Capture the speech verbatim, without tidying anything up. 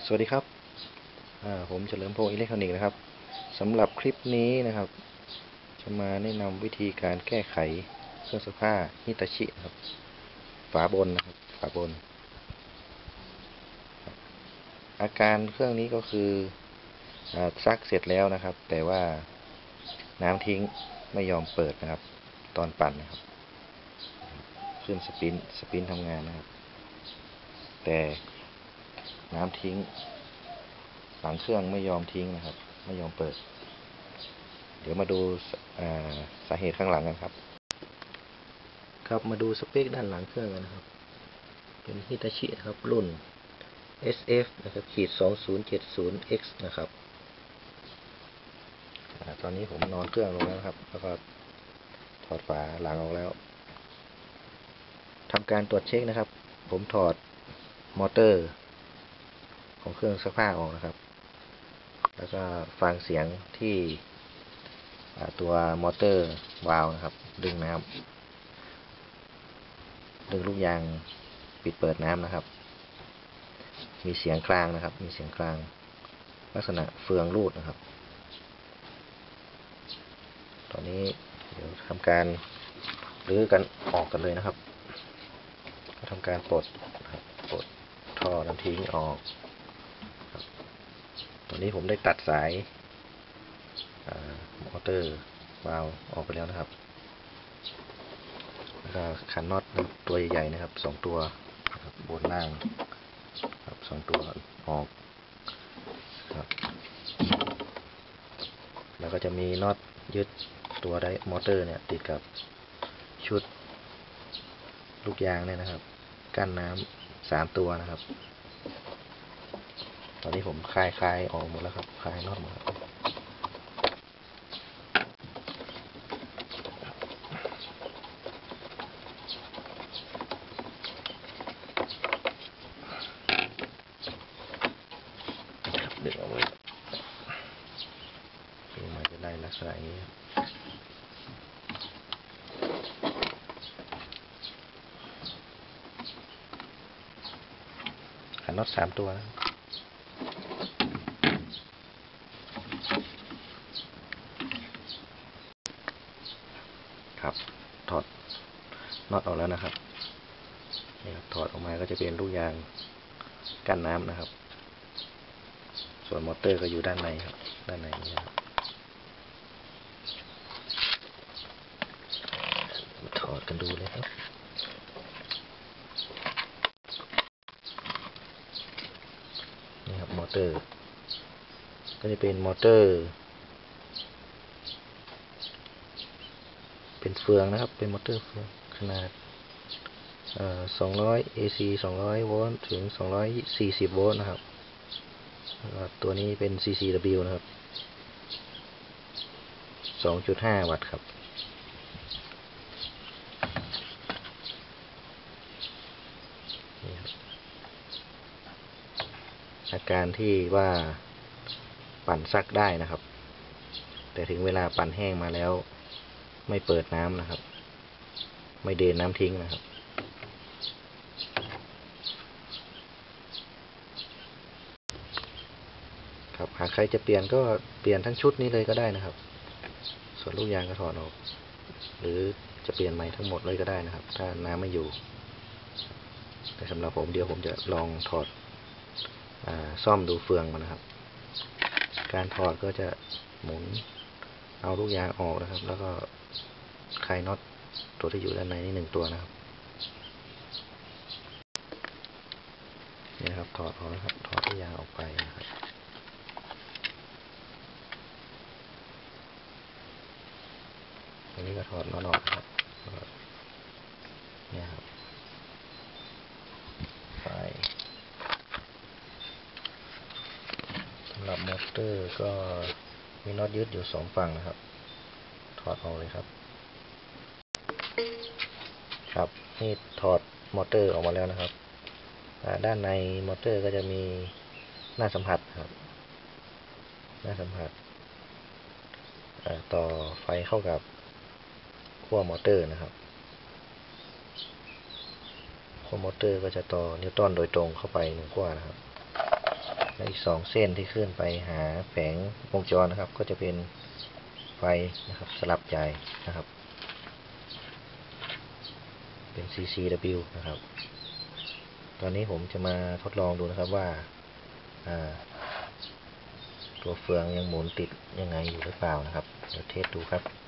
สวัสดีครับผมเฉลิมพงศ์อิเล็กทรอนิกส์นะครับสำหรับคลิปนี้นะครับจะมาแนะนำวิธีการแก้ไขเครื่องซักผ้าฮิตาชินะครับฝาบนนะครับฝาบนอาการเครื่องนี้ก็คือซักเสร็จแล้วนะครับแต่ว่าน้ำทิ้งไม่ยอมเปิดนะครับตอนปั่นนะครับขึ้นสปินสปินทำงานนะครับแต่น้ำทิ้งหลังเครื่องไม่ยอมทิ้งนะครับไม่ยอมเปิดเดี๋ยวมาดูสาเหตุข้างหลังกันครับครับมาดูสเปคด้านหลังเครื่องกันนะครับเป็นฮิตาชิครับรุ่น เอส เอฟ นะครับขีดสองศูนย์เจ็ดศูนย์ เอ็กซ์ นะครับตอนนี้ผมนอนเครื่องลงแล้วครับแล้วก็ถอดฝาหลังออกแล้วทำการตรวจเช็คนะครับผมถอดมอเตอร์ของเครื่องซักผ้าออกนะครับแล้วก็ฟังเสียงที่ตัวมอเตอร์วาล์วนะครับดึงน้ำดึงลูกยางปิดเปิดน้ำนะครับมีเสียงกลางนะครับมีเสียงกลางลักษณะเฟืองรูดนะครับตอนนี้เดี๋ยวทำการรื้อกันออกกันเลยนะครับก็ทำการปลดปลดท่อน้ำทิ้งออกตอนนี้ผมได้ตัดสายมอเตอร์วาล์วออกไปแล้วนะครับแล้วก็ขันน็อตตัวใหญ่ๆนะครับสองตัวบนล่างครับสองตัวออกครับแล้วก็จะมีน็อตยึดตัวไดมอเตอร์เนี่ยติดกับชุดลูกยางเนี่ยนะครับกั้นน้ำสามตัวนะครับตอนนี้ผมคลายคลายออกหมดแล้วครับคลายน็อตหมดดึงเอาไว้มันจะได้ลักษณะนี้ขันน็อตสามตัวนะครับถอดน็อตออกแล้วนะครับนี่ครับถอดออกมาก็จะเป็นลูกยางกั้นน้ำนะครับส่วนมอเตอร์ก็อยู่ด้านในครับด้านในนี้ครับมาถอดกันดูเลยครับนี่ครับมอเตอร์ก็จะเป็นมอเตอร์เป็นเฟืองนะครับเป็นมอเตอร์เฟืองขนาดสองร้อย เอ ซี สองร้อยโวลต์ถึงสองร้อยสี่สิบโวลต์นะครับตัวนี้เป็น ซี ซี ดับเบิลยู นะครับ สองจุดห้า วัตต์ครับอาการที่ว่าปั่นซักได้นะครับแต่ถึงเวลาปั่นแห้งมาแล้วไม่เปิดน้ำนะครับไม่เดนน้ำทิ้งนะครับครับหากใครจะเปลี่ยนก็เปลี่ยนทั้งชุดนี้เลยก็ได้นะครับส่วนลูกยางก็ถอดออกหรือจะเปลี่ยนใหม่ทั้งหมดเลยก็ได้นะครับถ้าน้ำไม่อยู่แต่สำหรับผมเดี๋ยวผมจะลองถอดซ่อมดูเฟืองมันนะครับการถอดก็จะหมุนเอาลูกยางออกนะครับแล้วก็คลายน็อตตัวที่อยู่ด้านในนี่หนึ่งตัวนะครับนี่ครับถอดออกนะครับถอดลูกยางออกไปนะครับอันนี้ก็ถอดน็อตออกครับเนี่ยครับไปสำหรับมอเตอร์ก็มีน็อตยึดอยู่สองฝั่งนะครับถอดออกเลยครับครับนี่ถอดมอเตอร์ออกมาแล้วนะครับด้านในมอเตอร์ก็จะมีหน้าสัมผัสครับหน้าสัมผัสต่อไฟเข้ากับขั้วมอเตอร์นะครับขั้วมอเตอร์ก็จะต่อนิวตันโดยตรงเข้าไปหนึ่งขั้วนะครับและอีกสองเส้นที่ขึ้นไปหาแผงวงจรนะครับก็จะเป็นไฟนะครับสลับจ่ายนะครับเป็น ซี ซี ดับเบิลยู นะครับตอนนี้ผมจะมาทดลองดูนะครับว่าตัวเฟืองยังหมุนติดยังไงอยู่หรือเปล่านะครับเดี๋ยวเทสดูครับ